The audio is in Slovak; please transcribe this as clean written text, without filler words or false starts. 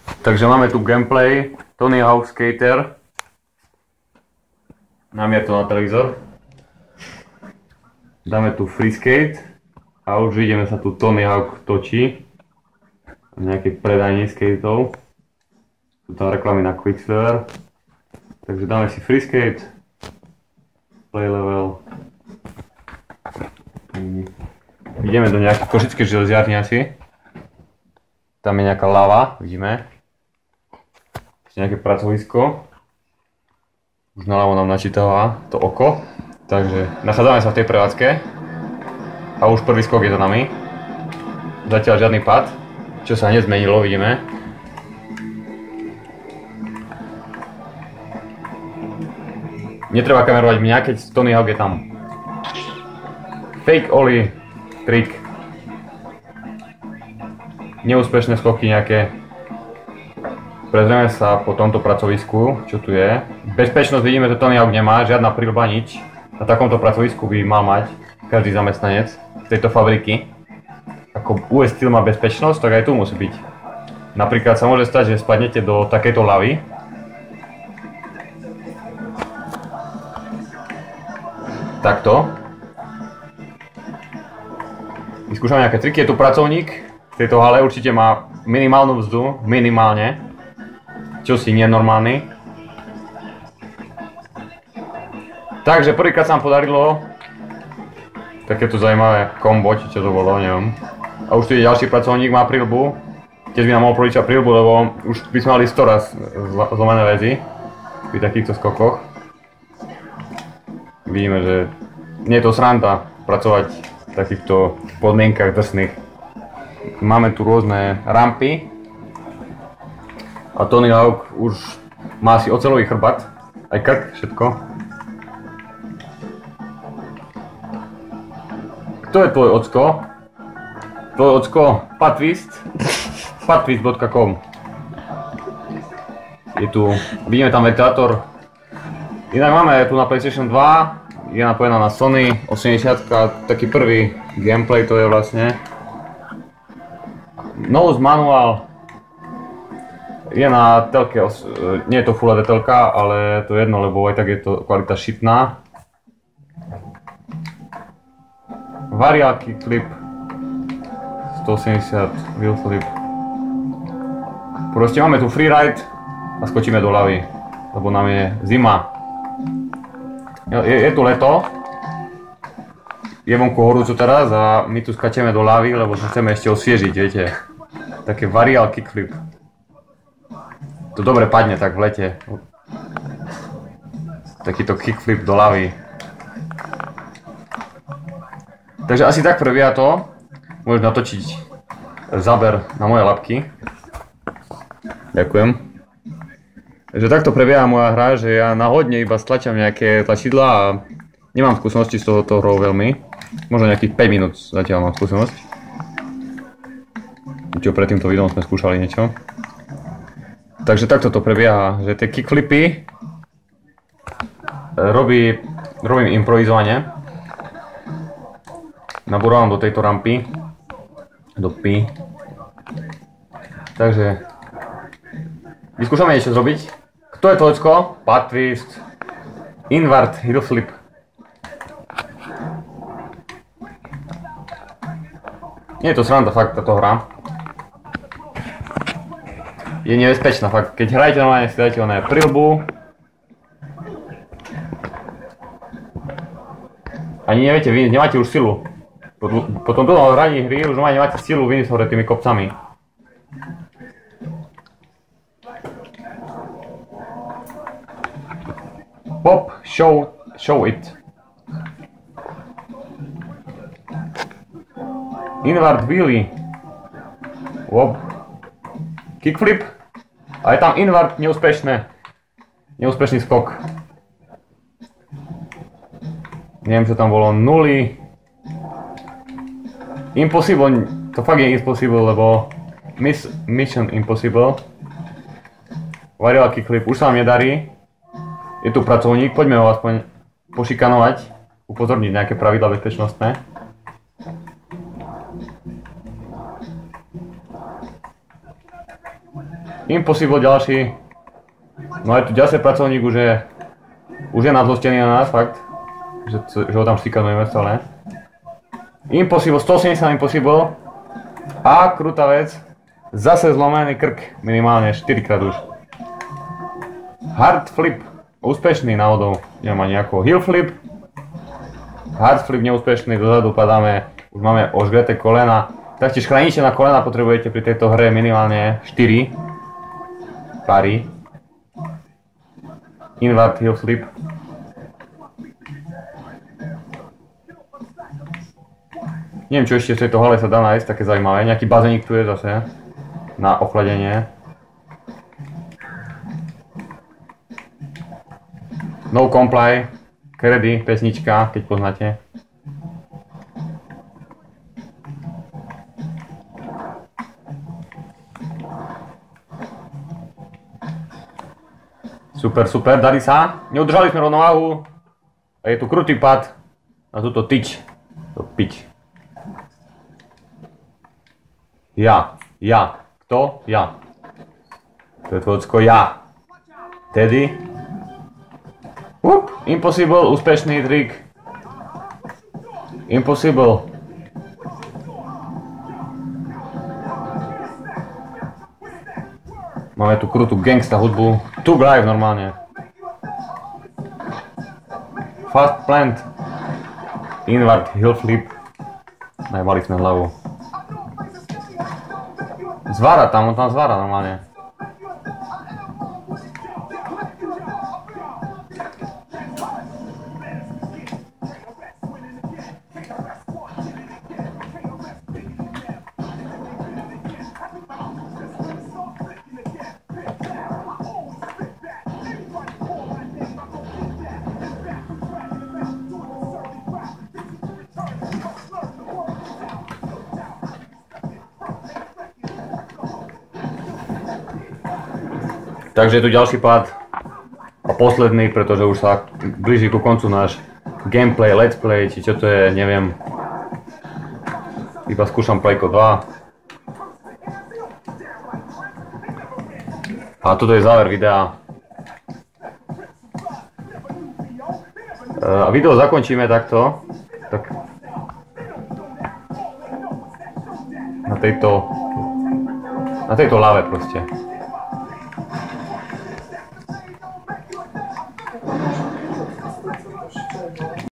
Takže máme tu gameplay Tony Hawk Skater. Namier to na televízor. Dáme tu free skate a už vidíme sa tu Tony Hawk točí v nejakej predajni skateov. Sú tam reklamy na Quicksilver. Takže dáme si free skate, play level. Ideme do nejakej košickej železiarny asi. Tam je nejaká lava, vidíme. Nejaké pracovisko. Už naľavo nám načítava to oko. Takže nachádzame sa v tej prevádzke. A už prvý skok je za nami. Zatiaľ žiadny pad. Čo sa nezmenilo, vidíme. Netreba kamerovať mňa, keď Tony Hawk je tam. Fake ollie trik. Neúspešné skoky nejaké. Prezrieme sa po tomto pracovisku, čo tu je. Bezpečnosť vidíme, že Tony Hawk nemá, žiadna príľuba, nič. Na takomto pracovisku by mal mať každý zamestnanec tejto fabriky. Ako US Steel má bezpečnosť, tak aj tu musí byť. Napríklad sa môže stať, že spadnete do takejto lavy. Takto. Vyskúšame nejaké triky, je tu pracovník v tejto hale, určite má minimálnu mzdu, minimálne. Čosi nenormálny. Takže prvýkrát sa nám podarilo takéto zaujímavé kombo, či čo to bolo, neviem. A už tu je ďalší pracovník, má príľbu. Tiež by nám mohol prodičať príľbu, lebo už by sme mali 100 raz zlomené väzy pri takýchto skokoch. Vidíme, že nie je to sranda pracovať v takýchto podmienkach drsných. Máme tu rôzne rampy. A Tony Hawk už má asi oceľový chrbát, aj krk, všetko. Kto je tvoj ocko? Tvoj ocko? Patwist? Patwist.com. Je tu, vidíme tam ventilátor. Inak máme tu na PlayStation 2, je napojená na Sony 80, taký prvý gameplay to je vlastne. Nose manual. Je na telke, nie je to Full HD telka, ale to je jedno, lebo aj tak je to kvalita šitná. Varial kickflip 180, wheel flip. Proste máme tu freeride a skočíme do lavy, lebo nám je zima. Je tu leto, je vonku horúco teraz a my tu skačeme do lavy, lebo sa chceme ešte osviežiť, viete. Také varial kickflip. To dobre padne tak v lete. Takýto kickflip do lavy. Takže asi tak prebieha to. Môžeš natočiť záber na moje labky. Ďakujem. Takže takto prebieha moja hra, že ja náhodne iba stlačam nejaké tlačidlá a nemám skúsenosti z tohoto hrou veľmi. Možno nejakých 5 minút zatiaľ mám skúsenosť. Čo pred týmto videom sme skúšali niečo. Takže takto to prebieha, že tie kickflipy robím improvizovane. Nabúram do tejto rampy, do P. Takže vyskúšame niečo zrobiť. Kto je tvojcko? Patwist, invert, heel flip. Nie je to sranda fakt táto hra. Je nebezpečná fakt, keď hrajete normálne si dajte oné príľbu. Ani neviete, vy nemáte už silu. Po tom dlhom hraní hry už nemáte silu vyniesť hore tými kopcami. Pop, show it. Invert wheelie. Wop. Kickflip. A je tam invert, neúspešný skok. Neviem, čo tam bolo, nuly. Impossible, to fakt je impossible, lebo mission impossible. Varial kickflip, už sa nám nedarí. Je tu pracovník, poďme ho aspoň pošikanovať, upozorniť nejaké pravidlá bezpečnostné. Impossible ďalší. No aj tu ďalší pracovník už je nadlostený na nás, fakt. Že ho tam šikanujeme stále. Impossible, 180 Impossible. A krutá vec. Zase zlomený krk, minimálne 4 krát už. Hard flip, úspešný náhodou. Nemá nejakého heel flip. Hard flip neúspešný, dozadu padáme. Už máme ožgreté kolena. Taktiež chránite na kolena potrebujete pri tejto hre minimálne 4 pary. Invert heel flip. Neviem, čo ešte v tejto hale sa dá nájsť, také zaujímavé. Nejaký bazénik tu je zase na ochladenie. No comply, Kredy, pesnička, keď poznáte. Super, super, darí sa. Neudržali sme rovnováhu. A je tu krutý pad na túto tyč. To pič. Ja. Kto? Ja. To je tvojocko ja. Tedy. Impossible, úspešný trik. Impossible. Máme tu krutú gangsta hudbu. Tug live normálne. Fast plant. Invert heel flip. Najbali sme hlavu. Zvára tam, on tam zvára normálne. Takže je tu ďalší pád a posledný, pretože už sa blíži ku koncu náš gameplay, let's play, či čo to je, neviem. Iba skúšam Playko 2. A toto je záver videa. A video zakončíme takto. Tak na tejto lave proste.